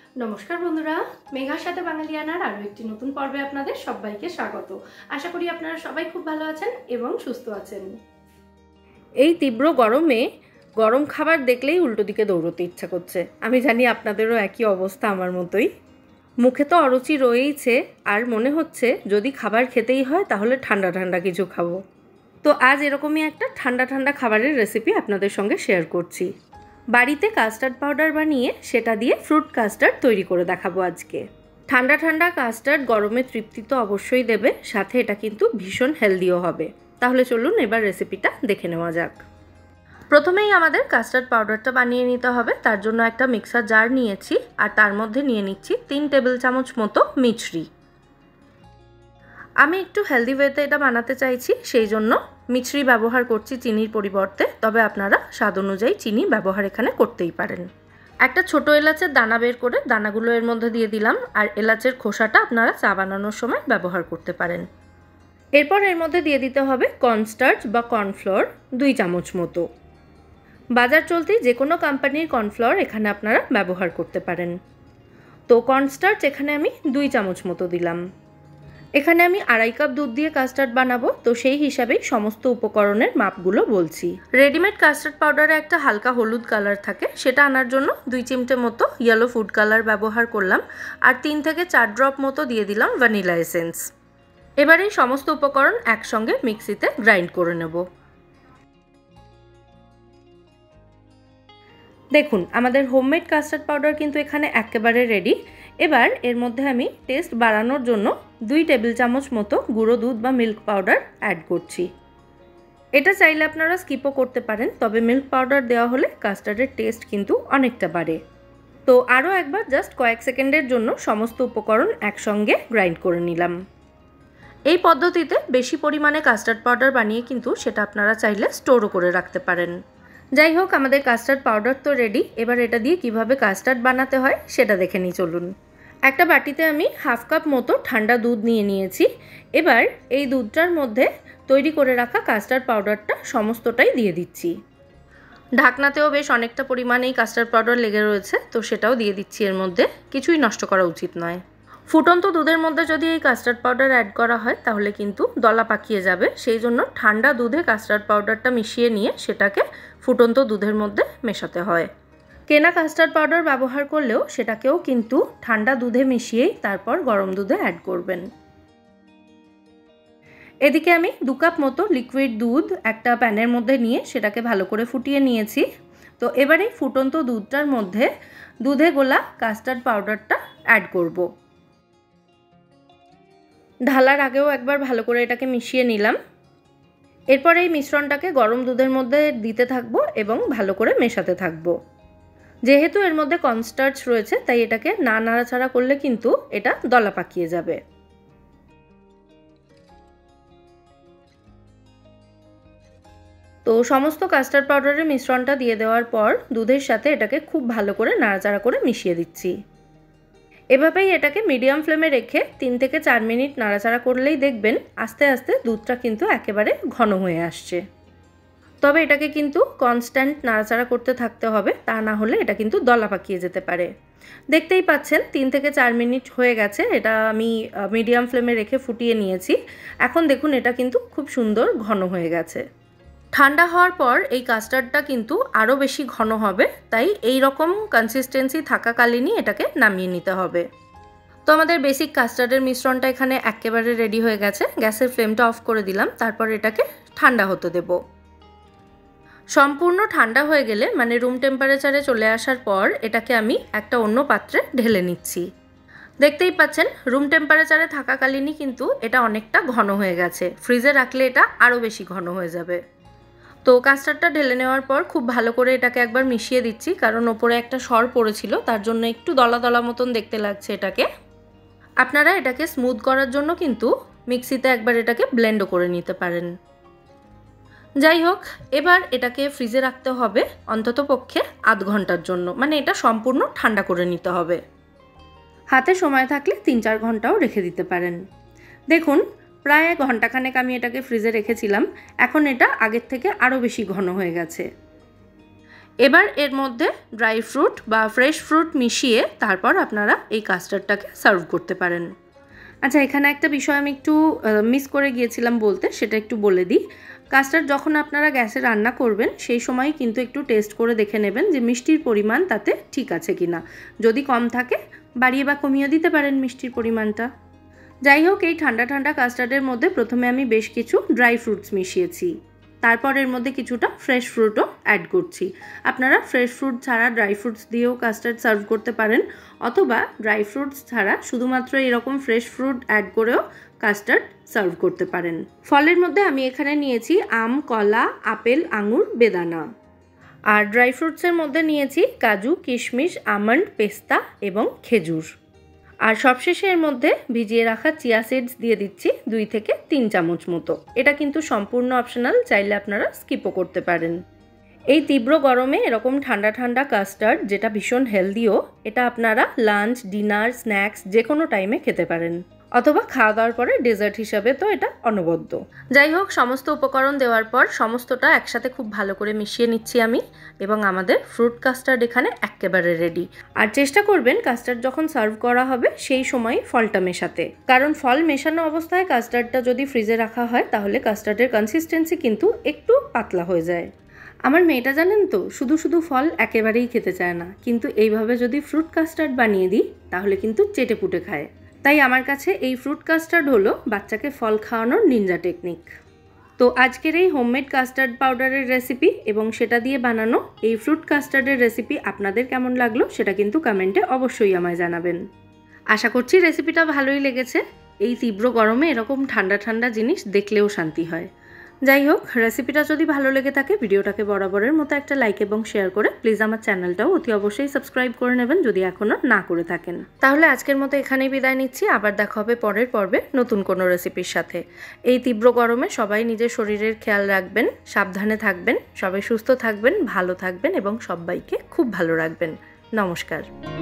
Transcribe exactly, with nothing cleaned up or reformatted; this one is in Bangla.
নমস্কার বন্ধুরা, মেঘার সাথে বাঙালিয়ানার আরও একটি নতুন পর্বে আপনাদের সবাইকে স্বাগত। আশা করি আপনারা সবাই খুব ভালো আছেন এবং সুস্থ আছেন। এই তীব্র গরমে গরম খাবার দেখলেই উল্টো দিকে দৌড়তে ইচ্ছা করছে। আমি জানি আপনাদেরও একই অবস্থা আমার মতোই। মুখে তো অরুচি রয়েইছে, আর মনে হচ্ছে যদি খাবার খেতেই হয় তাহলে ঠান্ডা ঠান্ডা কিছু খাবো। তো আজ এরকমই একটা ঠান্ডা ঠান্ডা খাবারের রেসিপি আপনাদের সঙ্গে শেয়ার করছি। বাড়িতে কাস্টার্ড পাউডার বানিয়ে সেটা দিয়ে ফ্রুট কাস্টার্ড তৈরি করে দেখাবো আজকে। ঠান্ডা ঠান্ডা কাস্টার্ড গরমে তৃপ্তি তো অবশ্যই দেবে, সাথে এটা কিন্তু ভীষণ হেলদিও হবে। তাহলে চলুন এবার রেসিপিটা দেখে নেওয়া যাক। প্রথমেই আমাদের কাস্টার্ড পাউডারটা বানিয়ে নিতে হবে। তার জন্য একটা মিক্সার জার নিয়েছি, আর তার মধ্যে নিয়ে নিচ্ছি তিন টেবিল চামচ মতো মিছরি। আমি একটু হেলদি ওয়েতে এটা বানাতে চাইছি, সেই জন্য মিছরি ব্যবহার করছি চিনির পরিবর্তে। তবে আপনারা স্বাদ অনুযায়ী চিনি ব্যবহার এখানে করতেই পারেন। একটা ছোট এলাচের দানা বের করে দানাগুলো এর মধ্যে দিয়ে দিলাম, আর এলাচের খোসাটা আপনারা চা বানানোর সময় ব্যবহার করতে পারেন। এরপর এর মধ্যে দিয়ে দিতে হবে কর্নস্টার্চ বা কর্নফ্লোর দুই চামচ মতো। বাজার চলতি যে কোনো কোম্পানির কর্নফ্লোর এখানে আপনারা ব্যবহার করতে পারেন। তো কর্নস্টার্চ এখানে আমি দুই চামচ মতো দিলাম। এখানে আমি আড়াই কাপ দুধ দিয়ে কাস্টার্ড বানাবো, তো সেই হিসাবেই সমস্ত উপকরণের মাপগুলো বলছি। রেডিমেড কাস্টার্ড পাউডারে একটা হালকা হলুদ কালার থাকে, সেটা আনার জন্য দুই চিমটে মতো ইয়েলো ফুড কালার ব্যবহার করলাম, আর তিন থেকে চার ড্রপ মতো দিয়ে দিলাম ভ্যানিলা এসেন্স। এবার এই সমস্ত উপকরণ একসঙ্গে মিক্সিতে গ্রাইন্ড করে নেব। দেখুন, আমাদের হোমমেড কাস্টার্ড পাউডার কিন্তু এখানে একেবারে রেডি। এবার এর মধ্যে আমি টেস্ট বাড়ানোর জন্য দুই টেবিল চামচ মতো গুঁড়ো দুধ বা মিল্ক পাউডার অ্যাড করছি। এটা চাইলে আপনারা স্কিপও করতে পারেন, তবে মিল্ক পাউডার দেওয়া হলে কাস্টার্ডের টেস্ট কিন্তু অনেকটা বাড়ে। তো আরও একবার জাস্ট কয়েক সেকেন্ডের জন্য সমস্ত উপকরণ একসঙ্গে গ্রাইন্ড করে নিলাম। এই পদ্ধতিতে বেশি পরিমাণে কাস্টার্ড পাউডার বানিয়ে কিন্তু সেটা আপনারা চাইলে স্টোরও করে রাখতে পারেন। যাই হোক, আমাদের কাস্টার্ড পাউডার তো রেডি। এবার এটা দিয়ে কিভাবে কাস্টার্ড বানাতে হয় সেটা দেখে নিই চলুন। একটা বাটিতে আমি হাফ কাপ মতো ঠান্ডা দুধ নিয়ে নিয়েছি। এবার এই দুধটার মধ্যে তৈরি করে রাখা কাস্টার্ড পাউডারটা সমস্তটাই দিয়ে দিচ্ছি। ঢাকনাতেও বেশ অনেকটা পরিমাণেই কাস্টার্ড পাউডার লেগে রয়েছে, তো সেটাও দিয়ে দিচ্ছি এর মধ্যে। কিছুই নষ্ট করা উচিত নয়। ফুটন্ত দুধের মধ্যে যদি এই কাস্টার্ড পাউডার অ্যাড করা হয় তাহলে কিন্তু দলা পাকিয়ে যাবে, সেই জন্য ঠান্ডা দুধে কাস্টার্ড পাউডারটা মিশিয়ে নিয়ে সেটাকে ফুটন্ত দুধের মধ্যে মেশাতে হয়। কেনা কাস্টার্ড পাউডার ব্যবহার করলেও সেটাকেও কিন্তু ঠান্ডা দুধে মিশিয়েই তারপর গরম দুধে অ্যাড করবেন। এদিকে আমি দু কাপ মতো লিকুইড দুধ একটা প্যানের মধ্যে নিয়ে সেটাকে ভালো করে ফুটিয়ে নিয়েছি। তো এবারে ফুটন্ত দুধটার মধ্যে দুধে গোলা কাস্টার্ড পাউডারটা অ্যাড করব। ঢালার আগেও একবার ভালো করে এটাকে মিশিয়ে নিলাম। এরপর এই মিশ্রণটাকে গরম দুধের মধ্যে দিতে থাকবো এবং ভালো করে মেশাতে থাকবো। যেহেতু এর মধ্যে কর্নস্টার্চ রয়েছে, তাই এটাকে না নাড়াচাড়া করলে কিন্তু এটা দলা পাকিয়ে যাবে। তো সমস্ত কাস্টার্ড পাউডারের মিশ্রণটা দিয়ে দেওয়ার পর দুধের সাথে এটাকে খুব ভালো করে নাড়াচাড়া করে মিশিয়ে দিচ্ছি। এভাবেই এটাকে মিডিয়াম ফ্লেমে রেখে তিন থেকে চার মিনিট নাড়াচাড়া করলেই দেখবেন আস্তে আস্তে দুধটা কিন্তু একেবারে ঘন হয়ে আসছে। তবে এটাকে কিন্তু কনস্ট্যান্ট নাড়াচাড়া করতে থাকতে হবে, তা না হলে এটা কিন্তু দলা পাকিয়ে যেতে পারে। দেখতেই পাচ্ছেন তিন থেকে চার মিনিট হয়ে গেছে। এটা আমি মিডিয়াম ফ্লেমে রেখে ফুটিয়ে নিয়েছি। এখন দেখুন এটা কিন্তু খুব সুন্দর ঘন হয়ে গেছে। ঠান্ডা হওয়ার পর এই কাস্টার্ডটা কিন্তু আরও বেশি ঘন হবে, তাই এই রকম কনসিস্টেন্সি থাকাকালীনই এটাকে নামিয়ে নিতে হবে। তো আমাদের বেসিক কাস্টার্ডের মিশ্রণটা এখানে একেবারে রেডি হয়ে গেছে। গ্যাসের ফ্লেমটা অফ করে দিলাম, তারপর এটাকে ঠান্ডা হতে দেব। সম্পূর্ণ ঠান্ডা হয়ে গেলে মানে রুম টেম্পারেচারে চলে আসার পর এটাকে আমি একটা অন্য পাত্রে ঢেলে নিচ্ছি। দেখতেই পাচ্ছেন রুম টেম্পারেচারে থাকাকালীনই কিন্তু এটা অনেকটা ঘন হয়ে গেছে। ফ্রিজে রাখলে এটা আরও বেশি ঘন হয়ে যাবে। তো কাস্টার্ডটা ঢেলে নেওয়ার পর খুব ভালো করে এটাকে একবার মিশিয়ে দিচ্ছি, কারণ ওপরে একটা সর পড়েছিল, তার জন্য একটু দলা দলা মতন দেখতে লাগছে এটাকে। আপনারা এটাকে স্মুথ করার জন্য কিন্তু মিক্সিতে একবার এটাকে ব্লেন্ডও করে নিতে পারেন। যাই হোক, এবার এটাকে ফ্রিজে রাখতে হবে অন্তত পক্ষে আধ ঘন্টার জন্য, মানে এটা সম্পূর্ণ ঠান্ডা করে নিতে হবে। হাতে সময় থাকলে তিন চার ঘন্টাও রেখে দিতে পারেন। দেখুন প্রায় ঘন্টাখানেক আমি এটাকে ফ্রিজে রেখেছিলাম। এখন এটা আগের থেকে আরও বেশি ঘন হয়ে গেছে। এবার এর মধ্যে ড্রাই ফ্রুট বা ফ্রেশ ফ্রুট মিশিয়ে তারপর আপনারা এই কাস্টার্ডটাকে সার্ভ করতে পারেন। আচ্ছা, এখানে একটা বিষয় আমি একটু মিস করে গিয়েছিলাম বলতে, সেটা একটু বলে দিই। কাস্টার্ড যখন আপনারা গ্যাসে রান্না করবেন সেই সময় কিন্তু একটু টেস্ট করে দেখে নেবেন যে মিষ্টির পরিমাণ তাতে ঠিক আছে কি না। যদি কম থাকে বাড়িয়ে বা কমিয়ে দিতে পারেন মিষ্টির পরিমাণটা। যাই হোক, এই ঠান্ডা ঠান্ডা কাস্টার্ডের মধ্যে প্রথমে আমি বেশ কিছু ড্রাই ফ্রুটস মিশিয়েছি, তারপর এর মধ্যে কিছুটা ফ্রেশ ফ্রুটও অ্যাড করছি। আপনারা ফ্রেশ ফ্রুট ছাড়া ড্রাই ফ্রুটস দিয়েও কাস্টার্ড সার্ভ করতে পারেন, অথবা ড্রাই ফ্রুটস ছাড়া শুধুমাত্র এরকম ফ্রেশ ফ্রুট অ্যাড করেও কাস্টার্ড সার্ভ করতে পারেন। ফলের মধ্যে আমি এখানে নিয়েছি আম, কলা, আপেল, আঙুর, বেদানা। আর ড্রাই ফ্রুটসের মধ্যে নিয়েছি কাজু, কিশমিশ, আমন্ড, পেস্তা এবং খেজুর। আর সবশেষে এর মধ্যে ভিজিয়ে রাখা চিয়া সিডস দিয়ে দিচ্ছি দুই থেকে তিন চামচ মতো। এটা কিন্তু সম্পূর্ণ অপশনাল, চাইলে আপনারা স্কিপও করতে পারেন। এই তীব্র গরমে এরকম ঠান্ডা ঠান্ডা কাস্টার্ড, যেটা ভীষণ হেলদিও, এটা আপনারা লাঞ্চ, ডিনার, স্ন্যাক্স যে কোনো টাইমে খেতে পারেন, অথবা খাওয়া দাওয়ার পরে ডেজার্ট হিসাবে তো এটা অনবদ্য। যাই হোক, সমস্ত উপকরণ দেওয়ার পর সমস্তটা একসাথে খুব ভালো করে মিশিয়ে নিচ্ছি আমি, এবং আমাদের ফ্রুট কাস্টার্ড এখানে একেবারে রেডি। আর চেষ্টা করবেন কাস্টার্ড যখন সার্ভ করা হবে সেই সময় ফলটা মেশাতে, কারণ ফল মেশানো অবস্থায় কাস্টার্ডটা যদি ফ্রিজে রাখা হয় তাহলে কাস্টার্ডের কনসিস্টেন্সি কিন্তু একটু পাতলা হয়ে যায়। আমার মেয়েটা জানেন তো, শুধু শুধু ফল একেবারেই খেতে চায় না, কিন্তু এইভাবে যদি ফ্রুট কাস্টার্ড বানিয়ে দিই তাহলে কিন্তু চেটে পুটে খায়। তাই আমার কাছে এই ফ্রুট কাস্টার্ড হলো বাচ্চাকে ফল খাওয়ানোর নিনজা টেকনিক। তো আজকের এই হোমমেড কাস্টার্ড পাউডারের রেসিপি এবং সেটা দিয়ে বানানো এই ফ্রুট কাস্টার্ডের রেসিপি আপনাদের কেমন লাগলো সেটা কিন্তু কমেন্টে অবশ্যই আমায় জানাবেন। আশা করছি রেসিপিটা ভালোই লেগেছে। এই তীব্র গরমে এরকম ঠান্ডা ঠান্ডা জিনিস দেখলেও শান্তি হয়। যাই হোক, রেসিপিটা যদি ভালো লেগে থাকে ভিডিওটাকে বরাবরের মতো একটা লাইক এবং শেয়ার করে প্লিজ আমার চ্যানেলটাও অতি অবশ্যই সাবস্ক্রাইব করে নেবেন যদি এখনও না করে থাকেন। তাহলে আজকের মতো এখানেই বিদায় নিচ্ছি। আবার দেখা হবে পরের পর্বে নতুন কোনো রেসিপির সাথে। এই তীব্র গরমে সবাই নিজের শরীরের খেয়াল রাখবেন, সাবধানে থাকবেন, সবাই সুস্থ থাকবেন, ভালো থাকবেন এবং সবাইকে খুব ভালো রাখবেন। নমস্কার।